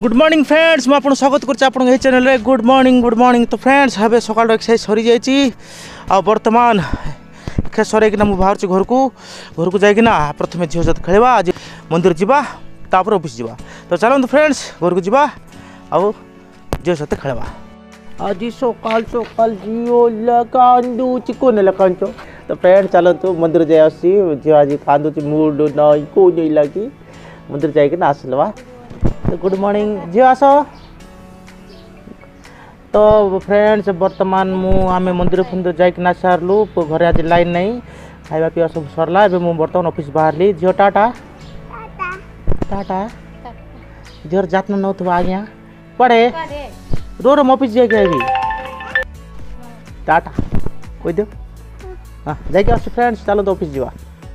Good morning friends मैं आपको स्वागत कर चैनल रे गुड मॉर्निंग तो फ्रेंड्स हमें सकाल एक्सरसाइज सरी जाइए आ बर्तमान एक्सरसाइज सरैकिना मुझे बाहर घर को जाइकिना प्रथम झील सहित खेलवा आज मंदिर जावा तापर ऑफिस जावा तो चलते फ्रेंड्स घर को जावा आउ झील सहित खेलवा आज सकाल सकाल झील कांदुची कोन कांच तो फ्रेंड चलतु मंदिर जाए झील आज कांदुची मूड नई को नहीं लगी मंदिर जाइकिना आसलवा तो गुड मॉर्निंग झील आस तो फ्रेंड्स बर्तमान आम मंदिर फंदिर जाइकिना सारू घरे आज लाइन नहीं खावा पीवा सब सरला मुझे बर्तमान ऑफिस बाहरली झील टाटा टाटा झील जातना नौ आज्ञा पढ़े रो रो ऑफिस जाइए टाटा कोई दो हाँ जाइए आस फ्रेंड्स चलो तो ऑफिस जावा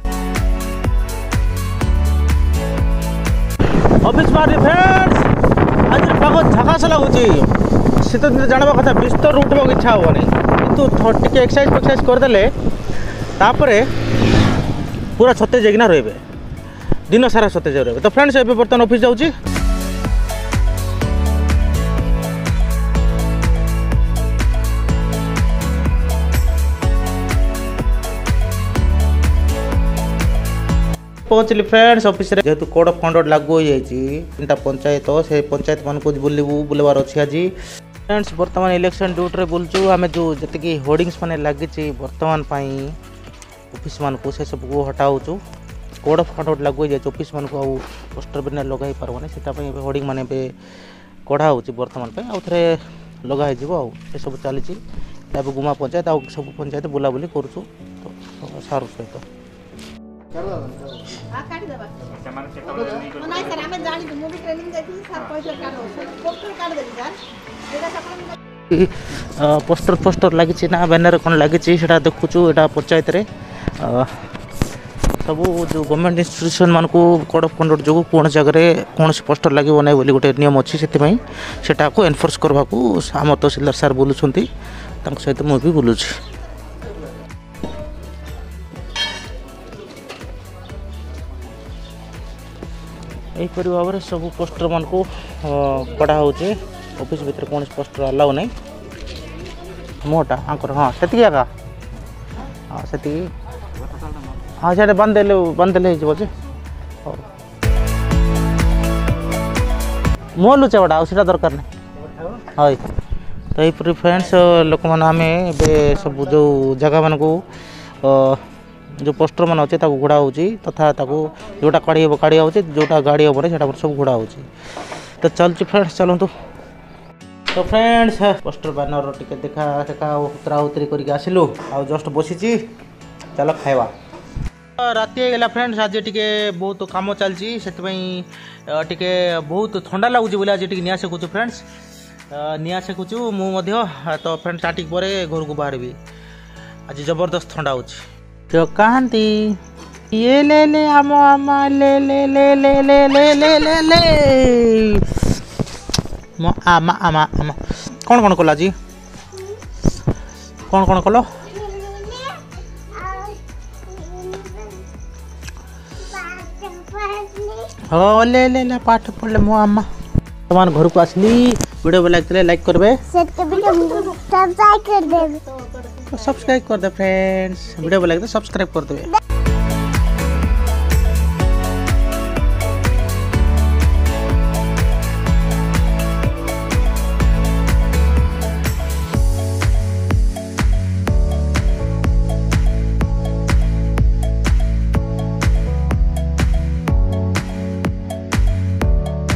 ऑफिस बाहर फ्रेंड्स आज पाग झकास लगुच शीत दिन जानवा कथा बिस्तर उठा इच्छा हेनी कितु टे एक्सरसाइज करदे पूरा सतेज जाइना रे दिन सारा सतेज रे तो फ्रेंड्स एबे बर्तमान ऑफिस जाऊँगी पहुँचली फ्रेंड्स ऑफिस रे जेहेतु कोड ऑफ कंडक्ट लागू हो जाइए 3टा पंचायत से पंचायत मान को बुलवार अच्छी आज फ्रेंड्स बर्तमान इलेक्शन ड्यूटी रे बुलचु आम जो जी होर्डिंग्स मैंने लगी बर्तमान ऑफिस मान को से सब को हटाऊँ कोड ऑफ कंडक्ट लागू हो जाए ऑफिस मान को पोस्टर भी लगे पार्बना से होर्डिंग मान कढ़ा बर्तमान आउ थे लगा ये सब चली गुमा पंचायत आ सब पंचायत बुलाबुली करूँ तो सार सहित पोस्टर लगी ना बैनर कौन लगी देखुचु यहाँ पंचायत रे सब जो गवर्नमेंट इंस्टीट्यूशन मान को कोड ऑफ कंडक्ट जो कौन जगह कौन पोस्टर लगे ना बोली गोटे नियम अच्छी से एनफोर्स करने को आम तहसीलदार सार बुलूँ सहित मुझे बुलूँ यहीपर भाव में सब पोस्टर मान को कढ़ा हो ऑफिस भीतर कौन पोस्टर अलाउ नहीं मोटा हाँ से आगा हाँ से हाँ से बांधदेले जे मो लुचा बड़ा आटा दरकार नहीं हाँ तो यहीपर फ्रेंड्स लोक मैंने सब जो जगह मान को जो पोस्टर मान अच्छे घोड़ा हो तथा जोटा काढ़ी हम काढ़ी हो जोटा गाड़ी हम ना सब घोड़ा हो तो चलती फ्रेंड्स चलतु तो फ्रेंड्स पोस्टर बैनर टिके देखा देखा उतरा उतरी करके आसलु आ जस्ट बसी चलो खावा राति गला फ्रेंड्स आज टिके बहुत काम चलती से बहुत ठंडा लगुच बोले आज निया सेकुचु फ्रेंड्स निया सेकुचु मुझे तो फ्रेंड्स आटिक पर घर को बाहर आज जबरदस्त ठंडा हो जो कहती ये ले आम आम ले ले ले ले ले ले ले ले ले मो आमा आमा आमा कौन कौन कला जी कौन कल हाँ ले ले ले पाठ पढ़ले मो आमा तुम घर को आसली वीडियो भल लगे लाइक करबे सब्सक्राइब कर दे फ्रेंड्स वीडियो भल लगे सब्सक्राइब कर देवे।